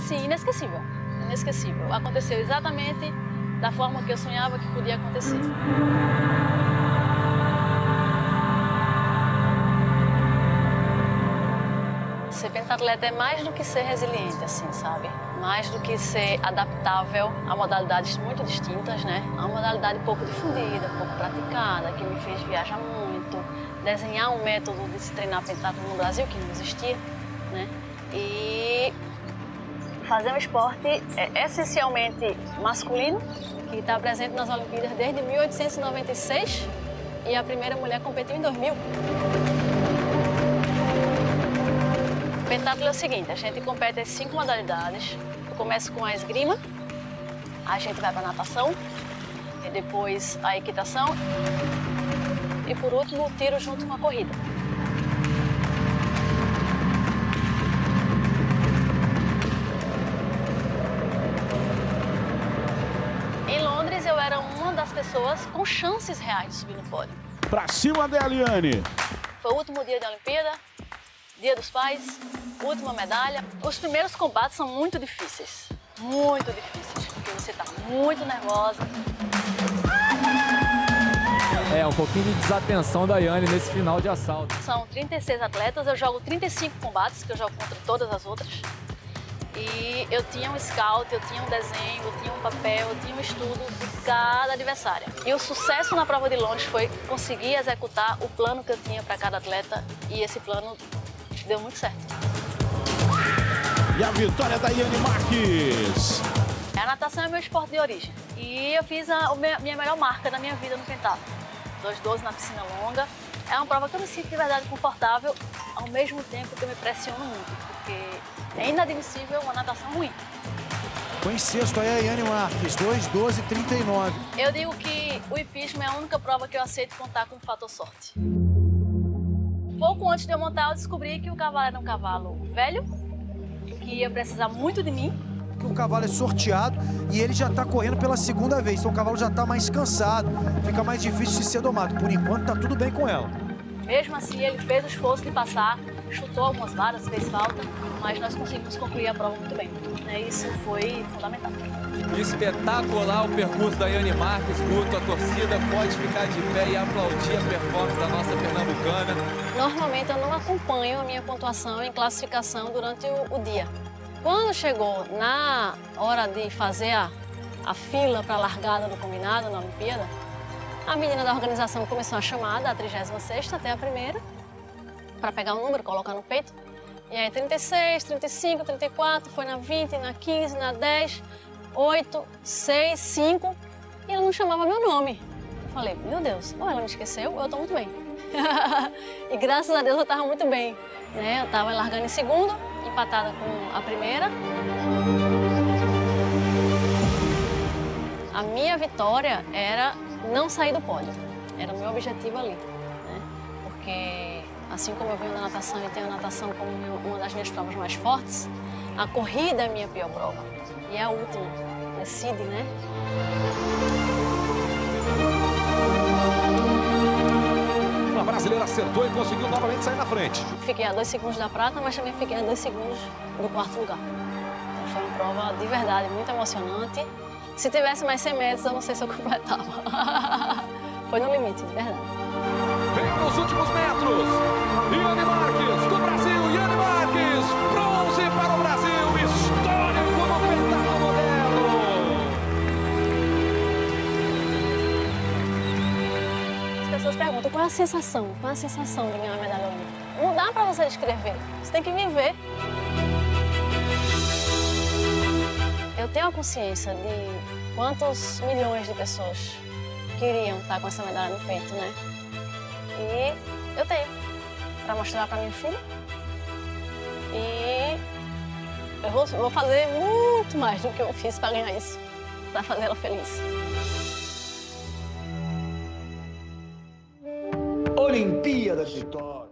assim, inesquecível. Inesquecível. Aconteceu exatamente da forma que eu sonhava que podia acontecer. Ser pentatleta é mais do que ser resiliente, assim, sabe? Mais do que ser adaptável a modalidades muito distintas, né? É uma modalidade pouco difundida, pouco praticada, que me fez viajar muito, desenhar um método de se treinar pentatlo no Brasil, que não existia, né? E fazer um esporte essencialmente masculino, que está presente nas Olimpíadas desde 1896 e a primeira mulher competiu em 2000. O pentatlo é o seguinte, a gente compete em 5 modalidades. Eu começo com a esgrima, a gente vai para a natação, e depois a equitação e por último o tiro junto com a corrida. Em Londres eu era uma das pessoas com chances reais de subir no pódio. Pra cima da Eliane! Foi o último dia da Olimpíada, Dia dos Pais, última medalha. Os primeiros combates são muito difíceis, porque você está muito nervosa. É, um pouquinho de desatenção da Yane nesse final de assalto. São 36 atletas, eu jogo 35 combates, que eu jogo contra todas as outras. E eu tinha um scout, eu tinha um desenho, eu tinha um papel, eu tinha um estudo de cada adversária. E o sucesso na prova de Londres foi conseguir executar o plano que eu tinha para cada atleta e esse plano deu muito certo. E a vitória da Yane Marques. A natação é meu esporte de origem. E eu fiz a minha melhor marca da minha vida no pentatlo. 2,12 na piscina longa. É uma prova que eu me sinto de verdade confortável, ao mesmo tempo que eu me pressiono muito, porque é inadmissível uma natação ruim. Foi em sexto aí a Yane Marques, 2,12,39. Eu digo que o hipismo é a única prova que eu aceito contar com o fator sorte. Pouco antes de eu montar, eu descobri que o cavalo era um cavalo velho, que ia precisar muito de mim. O cavalo é sorteado e ele já está correndo pela segunda vez, então o cavalo já está mais cansado, fica mais difícil de ser domado. Por enquanto está tudo bem com ela. Mesmo assim, ele fez o esforço de passar, chutou algumas varas, fez falta, mas nós conseguimos concluir a prova muito bem. Isso foi fundamental. Espetacular o percurso da Yane Marques, Guto. A torcida pode ficar de pé e aplaudir a performance da nossa pernambucana. Normalmente eu não acompanho a minha pontuação em classificação durante o dia. Quando chegou na hora de fazer a fila para a largada do combinado na Olimpíada, a menina da organização começou a chamar da 36ª até a primeira, para pegar o número, colocar no peito. E aí 36, 35, 34, foi na 20, na 15, na 10, 8, 6, 5, e ela não chamava meu nome. Eu falei, meu Deus, ou ela me esqueceu ou eu estou muito bem. E graças a Deus eu estava muito bem, né? Eu estava largando em segundo, empatada com a primeira. A minha vitória era não sair do pódio, era o meu objetivo ali, né? Porque assim como eu venho da natação e tenho a natação como uma das minhas provas mais fortes, a corrida é a minha pior prova. E é a última, decide, né? A brasileira acertou e conseguiu novamente sair na frente. Fiquei a 2 segundos da prata, mas também fiquei a 2 segundos do 4º lugar. Então foi uma prova de verdade, muito emocionante. Se tivesse mais 100 metros, eu não sei se eu completava. Foi no limite, de verdade. Vem nos últimos metros. Yane Marques, do Brasil. Yane Marques, bronze para o Brasil. Histórico no pentatlo moderno. As pessoas perguntam, qual é a sensação? Qual é a sensação de ganhar uma medalha olímpica? Não dá para você descrever, você tem que viver. Eu tenho a consciência de quantos milhões de pessoas queriam estar com essa medalha no peito, né? E eu tenho, para mostrar para minha filha. E eu vou fazer muito mais do que eu fiz para ganhar isso, para fazer ela feliz. Olimpíadas de Tóquio.